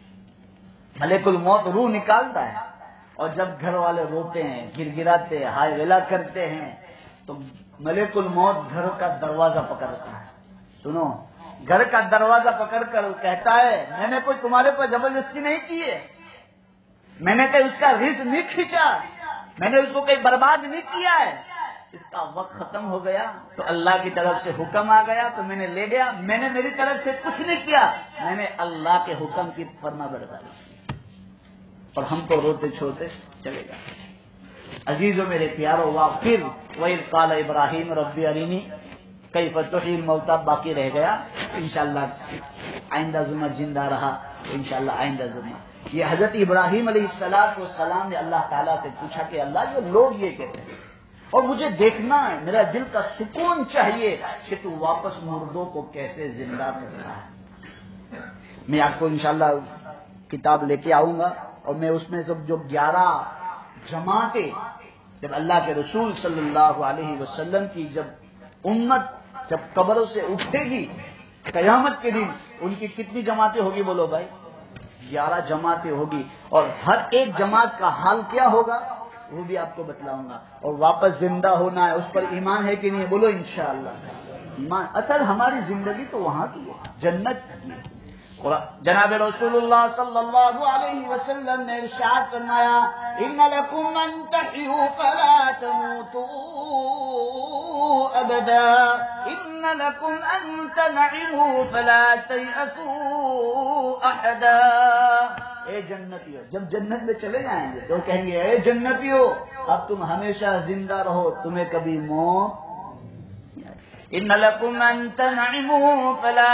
ملک الموت روح نکالتا ہے, اور جب گھر والے روتے ہیں, گر گراتے ہیں, ہائے ویلا کرتے ہیں, تو ملک الموت گھر کا دروازہ پکڑتا ہے. سنو, گھر کا دروازہ پکڑ کر کہتا ہے میں نے کوئی تمہارے پر زبردستی نہیں کی ہے, میں نے کہیں اس کا رزق نہیں کھینچا, میں نے اس کو کہیں برباد نہیں کیا ہے. اس کا وقت ختم ہو گیا تو اللہ کی طرف سے حکم آ گیا تو میں نے لے گیا. میں نے میری طرف سے کچھ نہیں کیا, میں نے اللہ کے حکم کی فرما برداری کی, اور ہم کو روتے چھوڑتے چلے گا. عزیزوں میرے پیارو, وا پھر وَإِذْ قَالَ ابراہیم ربی ارینی کیف تحیی الموتیٰ باقی رہ گیا. انشاءاللہ آئندہ جمعہ زندہ رہا تو انشاءاللہ آئندہ جمعہ. یہ حضرت ابراہیم علیہ السلام کو سلام نے اللہ تعالیٰ سے پوچھا کہ اللہ یہ لوگ یہ کہتے ہیں اور مجھے دیکھنا ہے, میرا دل کا سکون چاہیے کہ تو واپس مردوں کو کیسے زندہ کر رہا ہے. میں آپ کو انشاءاللہ کتاب لے کے آؤں گا, اور میں اس میں سب جو گیارہ جماعتیں جب اللہ کے رسول صلی اللہ علیہ وسلم کی جب امت جب قبروں سے اٹھے گی قیامت کے دن, ان کی کتنی جماعتیں ہوگی بولو بھائی, گیارہ جماعتیں ہوگی. اور ہر ایک جماعت کا حال کیا ہوگا وہ بھی آپ کو بتلاؤں گا. اور واپس زندہ ہونا ہے, اس پر ایمان ہے کہ نہیں, بولو انشاءاللہ ایمان. اصل ہماری زندگی تو وہاں کی ہے, جنت کی. جناب رسول اللہ صلی اللہ علیہ وسلم نے ارشاد فرمایا ان لکم ان تحیوا فلا تموتوا ابدا, ان لکم ان تنعموا فلا تیأسوا احدا. اے جنتیو, جب جنت میں چلے جائیں گے تو کہیں گے اے جنتیو اب تم ہمیشہ زندہ رہو, تمہیں کبھی موت. ان لکم ان تنعموا فلا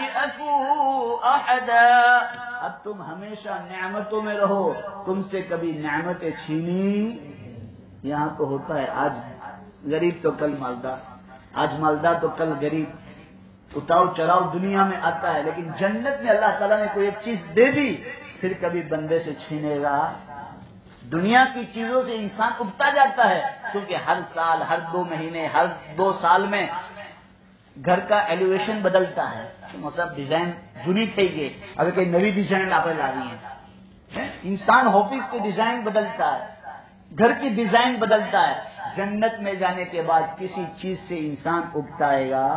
تیأسوا احدا, اب تم ہمیشہ نعمتوں میں رہو, تم سے کبھی نعمتیں چھینی. یہاں تو ہوتا ہے آج غریب تو کل مالدار, آج مالدار تو کل غریب, اتاؤ چڑھاؤ دنیا میں آتا ہے. لیکن جنت میں اللہ تعالیٰ نے کوئی ایک چیز دے دی پھر کبھی بندے سے چھینے گا. دنیا کی چیزوں سے انسان اگتا جاتا ہے, کیونکہ ہر سال ہر دو مہینے ہر دو سال میں گھر کا ایلیویشن بدلتا ہے. مطلب ڈیزائن جنی تھے گی, ابھی کوئی نئی ڈیزائن آپ لا رہی ہیں. انسان آفس کی ڈیزائن بدلتا ہے, گھر کی ڈیزائن بدلتا ہے. جنت میں جانے کے بعد کسی چیز سے انسان اگتا ہے گا,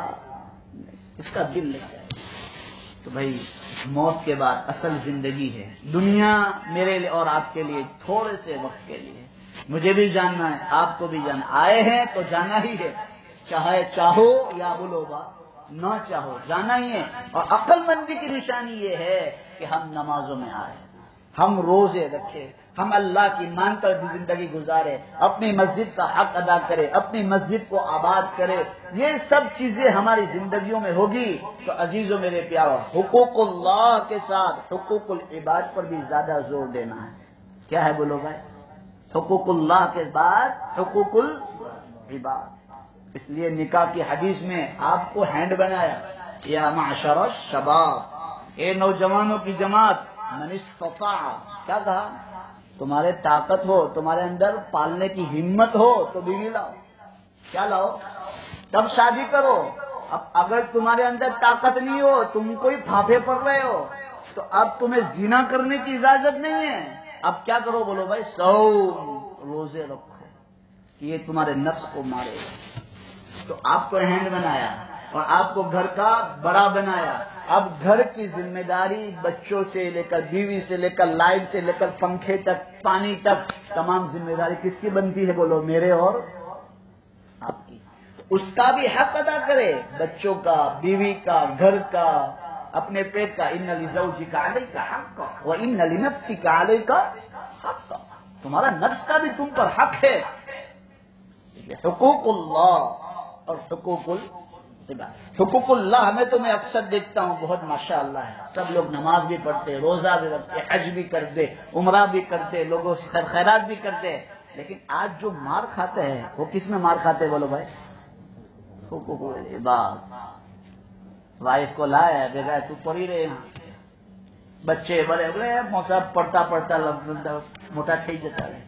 اس کا دل لگ جائے. تو بھائی موت کے بعد اصل زندگی ہے. دنیا میرے لیے اور آپ کے لیے تھوڑے سے وقت کے لیے, مجھے بھی جاننا ہے, آپ کو بھی جاننا. آئے ہیں تو جانا ہی ہے, چاہے چاہو یا بولو با نہ چاہو جانا ہی ہے. اور عقل مندی کی نشانی یہ ہے کہ ہم نمازوں میں آئے, ہم روزے رکھے, ہم اللہ کی مان کر زندگی گزارے, اپنی مسجد کا حق ادا کرے, اپنی مسجد کو آباد کرے. یہ سب چیزیں ہماری زندگیوں میں ہوگی تو عزیزوں میرے پیارو, حقوق اللہ کے ساتھ حقوق العباد پر بھی زیادہ زور دینا ہے. کیا ہے بولو بھائی, حقوق اللہ کے بعد حقوق العباد. اس لیے نکاح کی حدیث میں آپ کو ہینڈ بنایا, یا معشر الشباب, اے نوجوانوں کی جماعت, من استطاع, کیا کہا, تمہارے طاقت ہو, تمہارے اندر پالنے کی ہمت ہو تو بیوی لاؤ. کیا لاؤ, تب شادی کرو. اب اگر تمہارے اندر طاقت نہیں ہو, تم کوئی پھاپے پڑ رہے ہو, تو اب تمہیں زنا کرنے کی اجازت نہیں ہے. اب کیا کرو بولو بھائی, صوم روزے رکھو کہ یہ تمہارے نفس کو مارے. تو آپ کو ہینڈ بنایا اور آپ کو گھر کا بڑا بنایا. اب گھر کی ذمہ داری بچوں سے لے کر بیوی سے لے کر لائٹ سے لے کر پنکھے تک پانی تک تمام ذمہ داری کس کی بنتی ہے بولو, میرے اور آپ کی. اس کا بھی حق ادا کرے، بچوں کا، بیوی کا، گھر کا، اپنے پیٹ کا. ان لزوجک علیک حقا وان لنفسک علیک حقا، تمہارا نفس کا بھی تم پر حق ہے. حقوق اللہ اور حقوق العباد. حقوق اللہ میں تو میں اکثر دیکھتا ہوں بہت ماشاء اللہ ہے، سب لوگ نماز بھی پڑھتے، روزہ بھی رکھتے، حج بھی کرتے، عمرہ بھی کرتے، لوگوں سے خیر خیرات بھی کرتے، لیکن آج جو مار کھاتے ہیں وہ کس میں مار کھاتے بولو بھائی؟ حقوق العباد. وائف کو لایا دیکھا تو پڑھی رہے ہیں، بچے بڑے بڑے موسم پڑھتا پڑھتا موٹا ٹھیک جاتا ہے.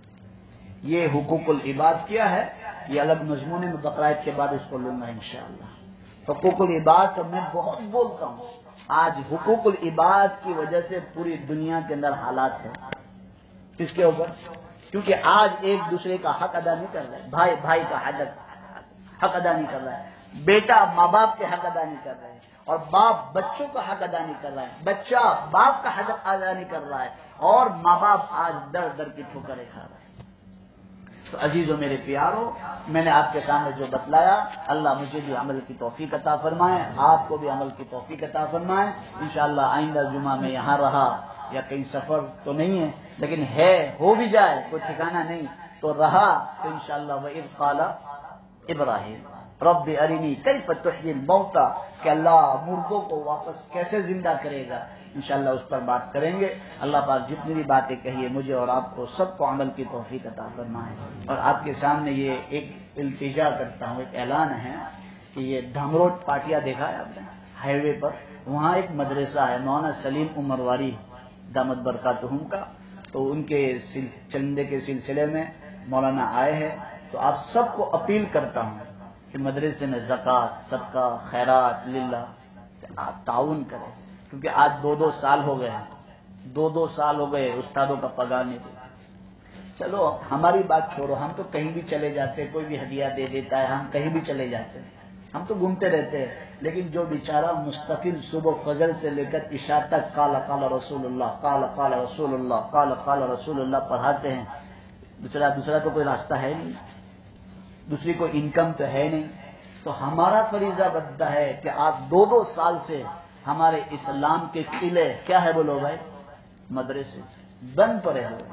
یہ حقوق العباد کیا ہے، یہ الگ مضمون میں بقرعید کے بعد اس کو لوں گا انشاءاللہ. حقوق العباد تو میں بہت بولتا ہوں. آج حقوق العباد کی وجہ سے پوری دنیا کے اندر حالات ہیں. کس کے اوپر؟ کیونکہ آج ایک دوسرے کا حق ادا نہیں کر رہا ہے. بھائی بھائی کا حق حق ادا نہیں کر رہا ہے، بیٹا ماں باپ کے حق ادا نہیں کر رہا ہے، اور باپ بچوں کا حق ادا نہیں کر رہا ہے، بچہ باپ کا حق ادا نہیں کر رہا ہے، اور ماں باپ آج در در کی ٹھوکریں کھا رہے ہیں. تو عزیزو میرے پیارو، میں نے آپ کے سامنے جو بتلایا، اللہ مجھے بھی عمل کی توفیق عطا فرمائے، آپ کو بھی عمل کی توفیق عطا فرمائے. انشاءاللہ آئندہ جمعہ میں یہاں رہا یا کہیں سفر تو نہیں ہے، لیکن ہے، ہو بھی جائے، کوئی ٹھکانہ نہیں، تو رہا تو انشاءاللہ وَإِذْ قَالَ ابراہیم رب ارینی کیف تحیی الموتى، کہ اللہ مردوں کو واپس کیسے زندہ کرے گا. انشاءاللہ اس پر بات کریں گے. اللہ پاک جتنی بھی باتیں کہی ہے مجھے اور آپ کو سب کو عمل کی توفیق عطا فرمائے. اور آپ کے سامنے یہ ایک التجا کرتا ہوں، ایک اعلان ہے کہ یہ دھمروڈ پاٹیا دیکھا ہے آپ نے ہائی وے پر، وہاں ایک مدرسہ ہے مولانا سلیم عمرواری دامت برکاتہم کا، تو ان کے چندے کے سلسلے میں مولانا آئے ہیں. تو آپ سب کو اپیل کرتا ہوں کہ مدرسے میں زکوٰۃ، صدقہ، خیرات للہ سے آپ تعاون کریں، کیونکہ آج دو دو سال ہو گئے دو دو سال ہو گئے استادوں کا پگار نہیں دیا. چلو ہماری بات چھوڑو، ہم تو کہیں بھی چلے جاتے، کوئی بھی ہدیہ دے دیتا ہے، ہم کہیں بھی چلے جاتے ہیں، ہم تو گھومتے رہتے ہیں. لیکن جو بیچارہ مستقل صبح فجر سے لے کر عشاء تک قال قال رسول اللہ قال قال رسول اللہ قال قال رسول اللہ پڑھاتے ہیں، دوسرا دوسرا تو کوئی راستہ ہے نہیں، دوسری کوئی انکم تو ہے نہیں. تو ہمارا فریضہ بنتا ہے کہ آپ دو دو سال سے ہمارے اسلام کے قلعے کیا ہے بولو بھائی، مدرسے بند پڑے ہوئے،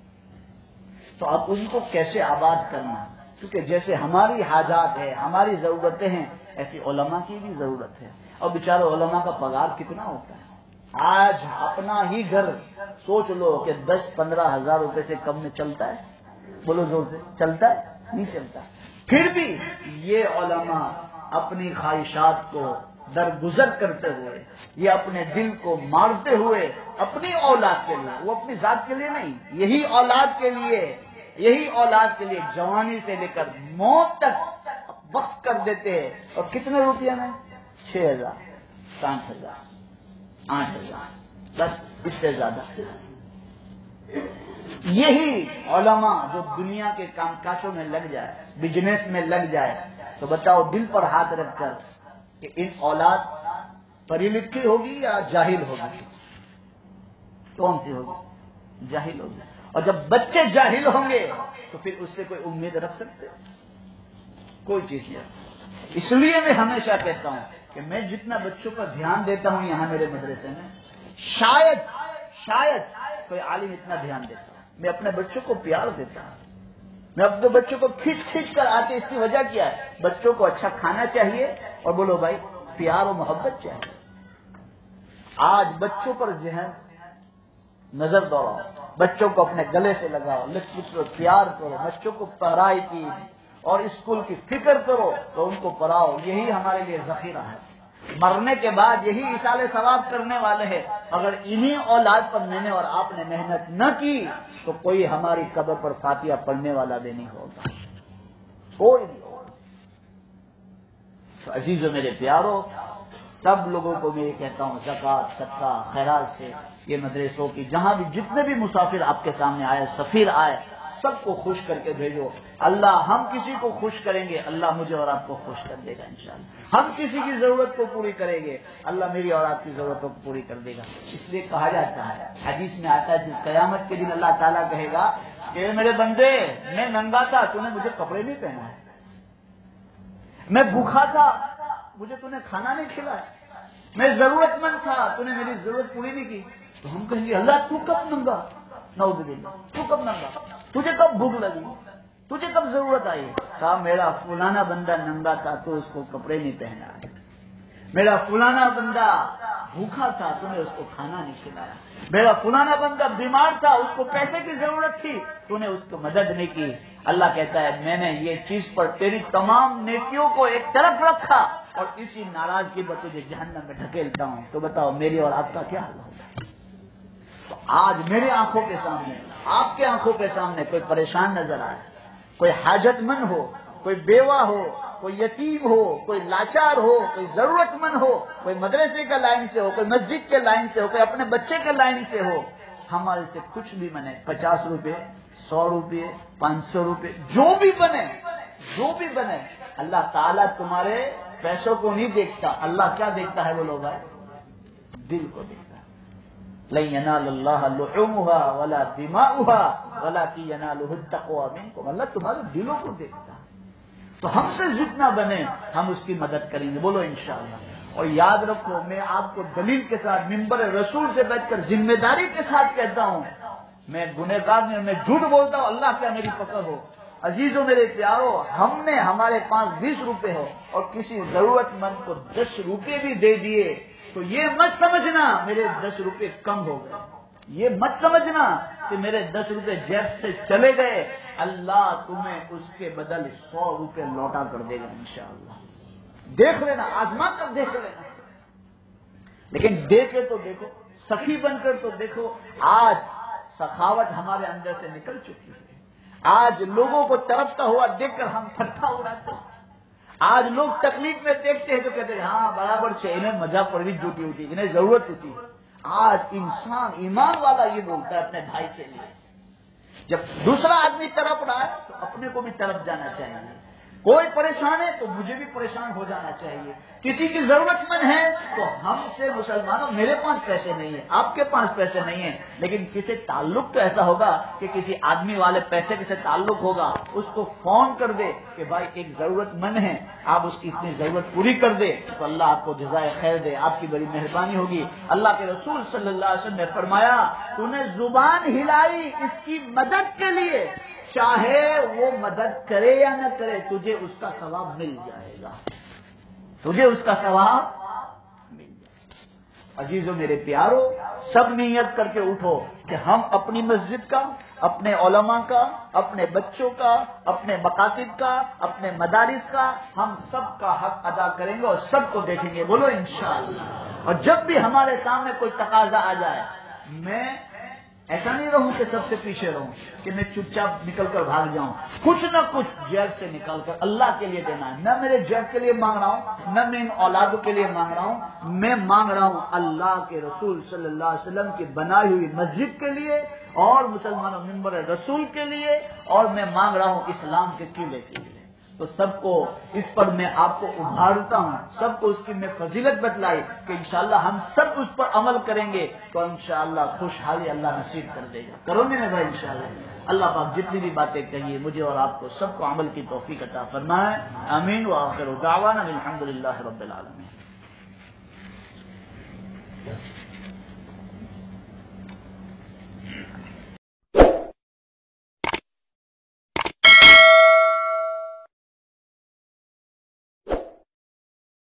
تو اب ان کو کیسے آباد کرنا، کیونکہ جیسے ہماری حاجات ہے، ہماری ضرورتیں ہیں، ایسی علماء کی بھی ضرورت ہے. اور بیچارے علماء کا پگار کتنا ہوتا ہے. آج اپنا ہی گھر سوچ لو کہ دس پندرہ ہزار روپے سے کم میں چلتا ہے، بولو زور سے، چلتا ہے؟ نہیں چلتا. پھر بھی یہ علماء اپنی خواہشات کو درگزر کرتے ہوئے، یہ اپنے دل کو مارتے ہوئے اپنی اولاد کے لیے، وہ اپنی ذات کے لیے نہیں، یہی اولاد کے لیے، یہی اولاد کے لیے جوانی سے لے کر موت تک وقف کر دیتے ہیں. اور کتنے روپیے میں؟ چھ ہزار، سات ہزار، آٹھ ہزار، بس اس سے زیادہ. یہی علماء جو دنیا کے کام کاجوں میں لگ جائے، بزنس میں لگ جائے، تو بتاؤ دل پر ہاتھ رکھ کر کہ ان اولاد پڑھی لکھی ہوگی یا جاہل ہوگی؟ کون سی ہوگی؟ جاہل ہوگی. اور جب بچے جاہل ہوں گے تو پھر اس سے کوئی امید رکھ سکتے؟ کوئی چیز نہیں رکھ سکتے. اس لیے میں ہمیشہ کہتا ہوں کہ میں جتنا بچوں پر دھیان دیتا ہوں یہاں میرے مدرسے میں، شاید شاید کوئی عالم اتنا دھیان دیتا. میں اپنے بچوں کو پیار دیتا ہوں، میں اپنے بچوں کو کھینچ کھینچ کر آتے. اس کی وجہ کیا ہے؟ بچوں کو اچھا کھانا چاہیے اور بولو بھائی پیار و محبت چاہیے. آج بچوں پر ذہن نظر دوڑاؤ، بچوں کو اپنے گلے سے لگاؤ، لچ پیار کرو، بچوں کو پڑھائی کی اور اسکول کی فکر کرو تو ان کو پڑھاؤ. یہی ہمارے لیے ذخیرہ ہے. مرنے کے بعد یہی اصال ثواب کرنے والے ہیں. اگر انہی اولاد پر میں نے اور آپ نے محنت نہ کی تو کوئی ہماری قبر پر فاتحہ پڑھنے والا بھی نہیں ہوگا، کوئی نہیں ہوگا. تو عزیزو میرے پیارو، سب لوگوں کو میں یہ کہتا ہوں زکوٰۃ، صدقہ، خیرات سے یہ مدرسوں کی جہاں بھی جتنے بھی مسافر آپ کے سامنے آئے، سفیر آئے، سب کو خوش کر کے بھیجو. اللہ ہم کسی کو خوش کریں گے، اللہ مجھے اور آپ کو خوش کر دے گا انشاءاللہ. ہم کسی کی ضرورت کو پوری کریں گے، اللہ میری اور آپ کی ضرورتوں کو پوری کر دے گا. اس لیے کہا جاتا ہے، حدیث میں آتا ہے جس قیامت کے دن اللہ تعالیٰ کہے گا کہ میرے بندے میں ننگا تھا، تو نے مجھے کپڑے نہیں پہنا ہے. میں بھوکا تھا مجھے تو نے کھانا نہیں کھلایا، میں ضرورت مند تھا تو نے میری ضرورت پوری نہیں کی، تو ہم کہیں گے اللہ تو کب ننگا، نعوذ باللہ، تو کب ننگا، تجھے کب بھوک لگی، تجھے کب ضرورت آئی؟ کہا میرا فلانا بندہ ننگا تھا تو اس کو کپڑے نہیں پہنا، میرا فلانا بندہ بھوکا تھا تو نے اس کو کھانا نہیں کھلایا، میرا فلانا بندہ بیمار تھا اس کو پیسے کی ضرورت تھی تو نے اس کو مدد نہیں کی۔ اللہ کہتا ہے میں نے یہ چیز پر تیری تمام نیکیوں کو ایک طرف رکھا اور اسی ناراضگی پر تجھے جہنم میں دھکیلتا ہوں، تو بتاؤ میری اور آپ کا کیا حال ہوگا؟ تو آج میری آنکھوں کے سامنے، آپ کے آنکھوں کے سامنے کوئی پریشان نظر آئے، کوئی حاجت مند ہو، کوئی بیوہ ہو، کوئی یتیم ہو، کوئی لاچار ہو، کوئی ضرورت مند ہو، کوئی مدرسے کے لائن سے ہو، کوئی مسجد کے لائن سے ہو، کوئی اپنے بچے کے لائن سے ہو، ہمارے سے کچھ بھی بنے، پچاس روپے، سو روپے، پانچ سو روپے، جو بھی بنے، جو بھی بنے، اللہ تعالیٰ تمہارے پیسوں کو نہیں دیکھتا، اللہ کیا دیکھتا ہے بولو بھائی؟ دل کو دیکھتا ہے۔ لن ینال اللہ لحومها ولا دماؤها ولکن ینالہ التقوی منکم، اللہ تمہارے دلوں کو دیکھتا ہے، تو ہم سے جتنا بنے ہم اس کی مدد کریں گے، بولو انشاءاللہ۔ اور یاد رکھو میں آپ کو دلیل کے ساتھ ممبر رسول سے بیٹھ کر ذمہ داری کے ساتھ کہتا ہوں، میں گنہگار نہیں، میں جھوٹ بولتا ہوں، اللہ کیا میری پکڑ ہو۔ عزیزوں میرے پیارو، ہم نے ہمارے پاس بیس روپے ہو اور کسی ضرورت مند کو دس روپے بھی دے دیے تو یہ مت سمجھنا میرے دس روپے کم ہو گئے، یہ مت سمجھنا کہ میرے دس روپے جیب سے چلے گئے، اللہ تمہیں اس کے بدل سو روپے لوٹا کر دے گا انشاءاللہ۔ دیکھ لینا، آزما کر دیکھ لینا، لیکن دیکھے تو دیکھو، سخی بن کر تو دیکھو۔ آج سخاوت ہمارے اندر سے نکل چکی ہے، آج لوگوں کو تڑپتا ہوا دیکھ کر ہم ٹھٹھا اڑاتے ہیں، آج لوگ تکلیف میں دیکھتے ہیں تو کہتے ہیں ہاں برابر سے انہیں مزہ پڑی ڈیوٹی ہوتی، انہیں ضرورت ہوتی۔ آج انسان ایمان والا یہ بولتا ہے اپنے بھائی کے لیے، جب دوسرا آدمی تڑپ رہا ہے تو اپنے کو بھی تڑپ جانا چاہیے، کوئی پریشان ہے تو مجھے بھی پریشان ہو جانا چاہیے، کسی کی ضرورت مند ہے تو ہم سے مسلمانوں میرے پاس پیسے نہیں ہیں، آپ کے پاس پیسے نہیں ہیں، لیکن کسی تعلق تو ایسا ہوگا کہ کسی آدمی والے پیسے کے سے تعلق ہوگا، اس کو فون کر دے کہ بھائی ایک ضرورت مند ہے، آپ اس کی اتنی ضرورت پوری کر دے تو اللہ آپ کو جزائے خیر دے، آپ کی بڑی مہربانی ہوگی۔ اللہ کے رسول صلی اللہ علیہ وسلم نے فرمایا تو نے زبان ہلائی اس کی مدد کے لیے، چاہے وہ مدد کرے یا نہ کرے تجھے اس کا ثواب مل جائے گا، تجھے اس کا ثواب مل جائے گا۔ عزیزوں میرے پیارو، سب نیت کر کے اٹھو کہ ہم اپنی مسجد کا، اپنے علماء کا، اپنے بچوں کا، اپنے مکاتب کا، اپنے مدارس کا، ہم سب کا حق ادا کریں گے اور سب کو دیکھیں گے، بولو انشاءاللہ۔ اور جب بھی ہمارے سامنے کوئی تقاضا آ جائے، میں ایسا نہیں رہوں کہ سب سے پیچھے رہوں، کہ میں چپ چاپ نکل کر بھاگ جاؤں، کچھ نہ کچھ جیب سے نکال کر اللہ کے لیے دینا ہے۔ نہ میرے جیب کے لیے مانگ رہا ہوں، نہ میں ان اولادوں کے لیے مانگ رہا ہوں، میں مانگ رہا ہوں اللہ کے رسول صلی اللہ علیہ وسلم کی بنائی ہوئی مسجد کے لیے اور مسلمانوں ممبر رسول کے لیے، اور میں مانگ رہا ہوں اسلام کے قلعے کے لیے۔ تو سب کو اس پر میں آپ کو ابھارتا ہوں، سب کو اس کی میں فضیلت بتلائی کہ انشاءاللہ ہم سب اس پر عمل کریں گے تو انشاءاللہ خوشحالی اللہ نصیب کر دے گا، کرو گے نا بھائی انشاءاللہ۔ اللہ پاک جتنی بھی باتیں کہیے مجھے اور آپ کو سب کو عمل کی توفیق عطا فرمائے، آمین۔ وآخر دعوانا الحمدللہ رب العالمین۔